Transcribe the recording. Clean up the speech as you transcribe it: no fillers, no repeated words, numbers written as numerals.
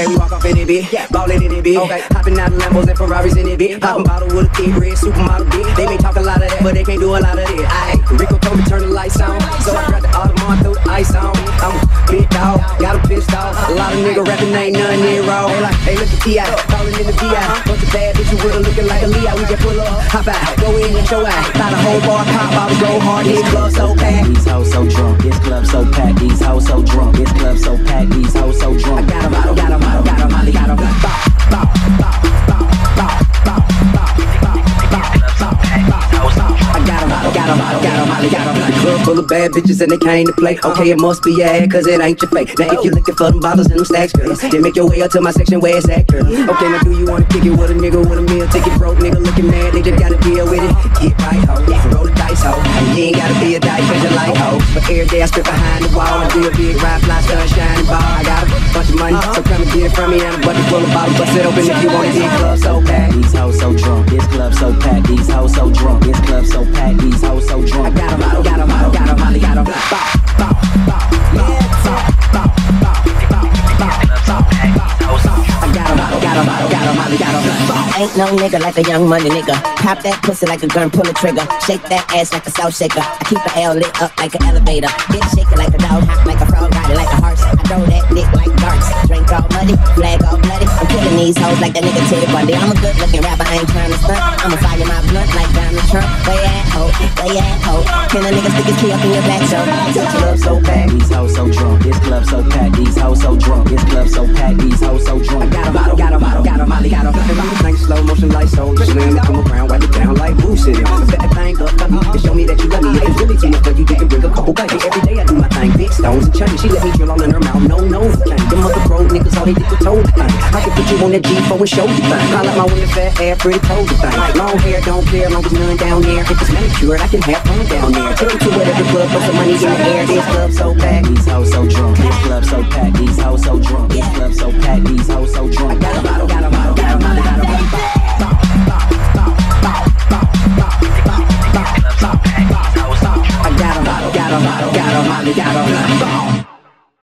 Okay, we walk off in it, bitch. Ballin' in it, bitch. Okay. Hopping out of Lambos and Ferraris in it, bitch. Poppin' bottle with a thick red supermodel, bitch. They may talk a lot of that, but they can't do a lot of it. Rico told me turn the lights on, so I grabbed the Audemars, threw the ice on. I'm a big dog, got him pissed off. A lot of niggas rapping, ain't nothing near raw. They like, hey, look at T.I. Callin' in the V.I. Bunch of bad bitches with her looking like a Leah. We just pull up, hop out, go in and show out. Got a whole bar, pop bottles, go hard. This club so packed. These hoes so drunk. This club so packed. These hoes so drunk. This club so packed. These hoes so drunk. I got 'em, got 'em, got 'em, got 'em. Bop, bop, bop, bop, bop, bop, bop, I got 'em, got 'em, got 'em, got 'em. The club full of bad bitches and they came to play. Okay, it must be your ad, cause it ain't your fake. Now if you looking for them bottles and them stacks, girl, then make your way up to my section where it's at, girl. Okay, now do you wanna kick it with a nigga with a meal ticket? Broke nigga looking mad, they just gotta deal with it. Get right, ho, roll the dice, ho. And you ain't gotta be a dice, cause you like, ho. But every day I strip behind the wall and do a big ride, fly, sunshine and ball. I got a bunch of money, so come and get it from me. And a bucket full of bottles, bust it open if you want it. This club so packed. These hoes so drunk, this club so packed. These hoes so drunk, this club so packed. These hoes so drunk. I got 'em, got 'em, got 'em, got 'em. Bop, bop, bop, yeah, bop, bop, bop, bop, bop, bop, I got 'em, got 'em, got 'em, got 'em. Ain't no nigga like a young money nigga. Pop that pussy like a gun, pull a trigger. Shake that ass like a salt shaker. I keep the L lit up like an elevator. Get shaking like a dog, hot like a frog, ride it like a horse. I throw that dick like darts. Drink all muddy, flag all bloody. I'm killing these hoes like that nigga Ted Bundy. I'm a good looking rapper, I ain't trying to stunt. I'ma fire my blunt like Donald Trump. Way at ho, way at ho. Can a nigga stick his key up in your back, so this club so packed. These hoes so drunk, this club so packed. These hoes so drunk, this club so packed. These hoes so drunk. I got 'em, got 'em, got 'em, got 'em. Think slow motion like soul. Slam it, come around, wipe it down like Boo City. Set that thing up, cut me, and show me that you love me. If it's really too much, you can bring a couple baby. Every day I do my thing, big stones and chains. She let me drill all in her mouth, no nose change. Them other pro niggas, all they did was told the thing. I can put you on that G4 and show you thing. I like my women fat ass, pretty told the thing. Long hair, don't care, long as none down there. If it's manicured, I can have fun down there. Take it to whatever club, put some money in the air. This club so packed, these hoes so drunk. This club so packed, these hoes so drunk. This club so packed, these hoes so drunk. I got 'em, got 'em.